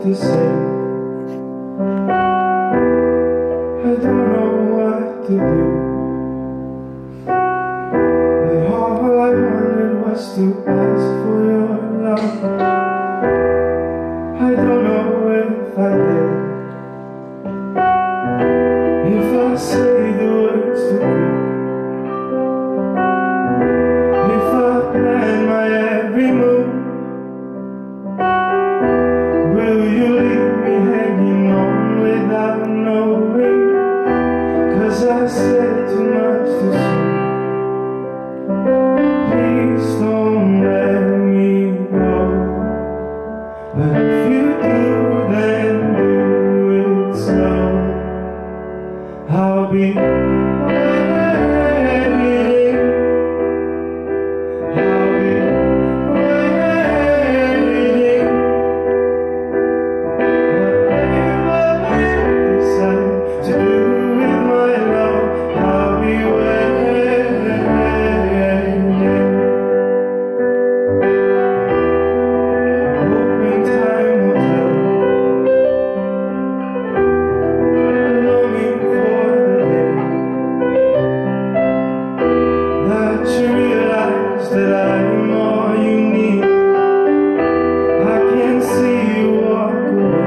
to say. I don't know what to do, but all I wanted was to ask for your love. I don't know if I did, if I say the words too quick, if I plan my every move. Will you leave me hanging on without knowing? 'Cause I said too much too soon. Please don't let me go. But if you do, then do it slow. I'll be waiting. I'll be waiting. To do with my love, I'll be waiting. Hoping time will tell, longing for the day that you realize that I'm all you need. I can see you walk away.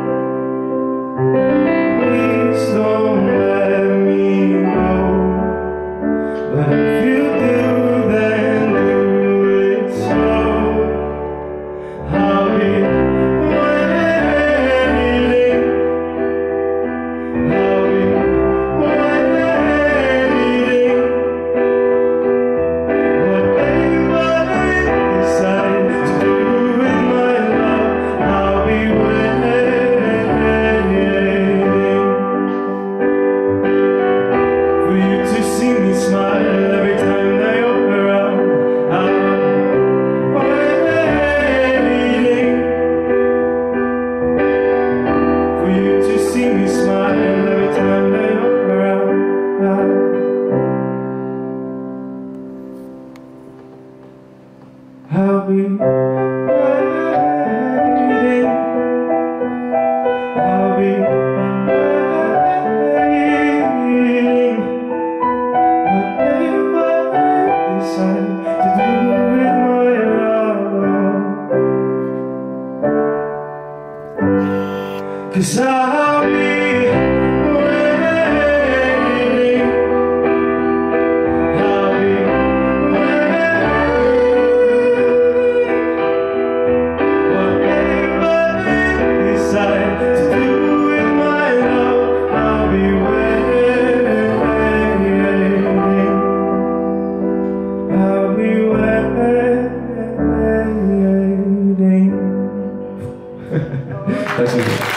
Please don't let me go. But if you do, then do it slow. I'll be waiting. I'll be waiting. Whatever I decide to do with my love, I'll be waiting. For you to see me smile every time that you're around, I'm waiting. For you to see me smile every time that you're around, I'll be waiting. I'll be waiting. Whatever I decide to do with my love, 'cause I'll be waiting. I'll be waiting. Whatever I decide to do with my love, I'll be waiting. I'll be waiting. Tack så mycket.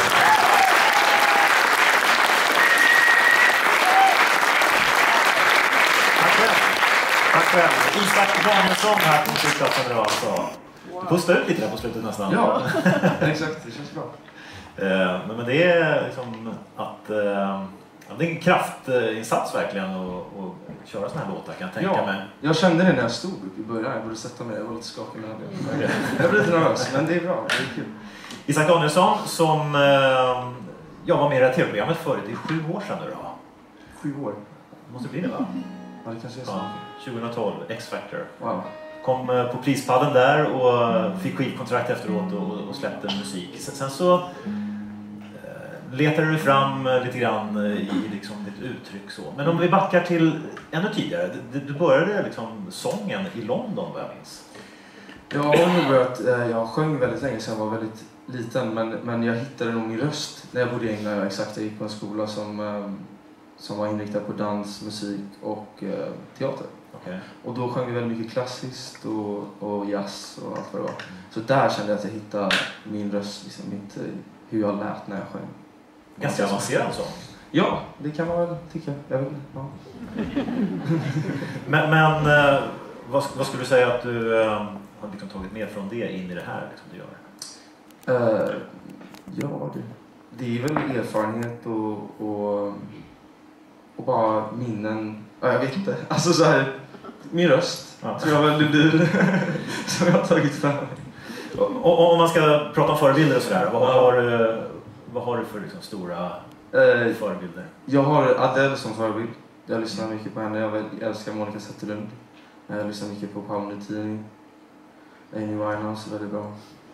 Tack själv. Isak Danielsson här på Musikplatsen idag. Du pustade ut lite där på slutet nästan. Ja, exakt. Det känns bra. Men det är liksom att det är en kraftinsats verkligen att köra såna här låtar, kan jag tänka mig. Jag kände det när jag stod upp i början. Jag borde sätta mig, jag var lite skakig med det. Jag blev lite nervös, men det är bra. Det är kul. Isak Danielsson som jag var med i det här tv-programmet förut. Det är 7 år sedan nu då. 7 år. Måste bli det, va? Ja, det kanske är så. Ja, 2012, X-Factor. Wow. Kom på prispadden där och fick skivkontrakt efteråt och släppte musik. Sen så letade du fram lite grann i liksom ditt uttryck så. Men om vi backar till ännu tidigare. Du började liksom sången i London, vad jag minns. Jag har nog börjat, jag sjöng väldigt länge sedan jag var väldigt liten. Men jag hittade nog min röst när jag bodde i England. Exakt, jag gick på en skola som var inriktad på dans, musik och teater. Okay. Och då sjöng vi väldigt mycket klassiskt och jazz och allt vad det var. Så där kände jag att jag hittade min röst, liksom, hur jag lät när jag sjöng. Ganska avancerad sång. Ja, det kan man väl tycka. Jag vet inte. Ja. men vad skulle du säga att du har liksom tagit med från det in i det här liksom, du gör? Ja, det är väl erfarenhet och bara minnen. Ja, jag vet inte. Alltså så här, min röst tror jag väl det blir som jag har tagit fram. Och om man ska prata om förebilder och sådär, vad har du för liksom stora förebilder? Jag har Adele som förebild. Jag lyssnar mycket på henne. Jag älskar Monica Zetterlund. Jag lyssnar mycket på Paul Nutini. Amy Winehouse är väldigt bra.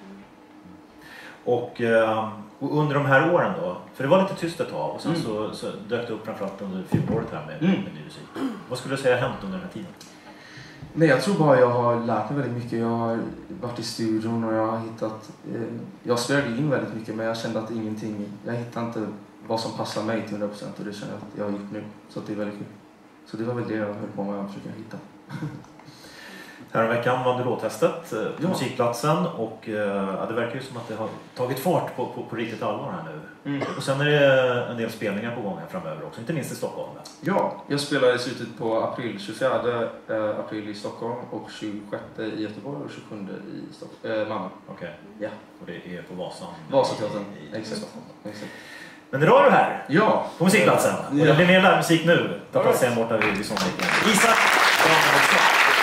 Och under de här åren då, för det var lite tyst ett tag och sen så dök det upp framförallt under fjolåret här med ny musik. Vad skulle du säga har hänt under den här tiden? Nej, jag tror bara jag har lärt mig väldigt mycket. Jag har varit i studion och jag har hittat... jag spelade in väldigt mycket men jag kände att jag hittade inte vad som passar mig till 100% och det känner jag att jag har gjort nu. Så det är väldigt kul. Så det var väl det jag höll på med att försöka hitta. Häromveckan vann du låttestet på musikplatsen och det verkar ju som att det har tagit fart på riktigt allvar här nu. Och sen är det en del spelningar på gång här framöver också, inte minst i Stockholm. Ja, jag spelar i slutet på april, 24 april i Stockholm och 26 i Göteborg och 27 i Malmö. Okej. Ja. Och det är på Vasateatern. Exakt. Men idag är du här. Ja. På musikplatsen. Och det blir mer livemusik nu. Ta plats sen borta vid Sonnviken. Isak!